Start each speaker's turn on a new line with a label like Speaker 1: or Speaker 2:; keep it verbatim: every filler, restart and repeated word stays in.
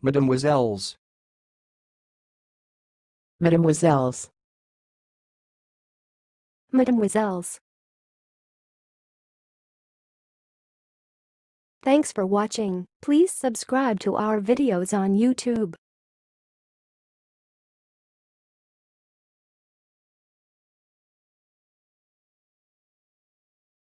Speaker 1: Mademoiselles.
Speaker 2: Mademoiselles.
Speaker 3: Mademoiselles. Thanks for watching. Please subscribe to our videos on YouTube.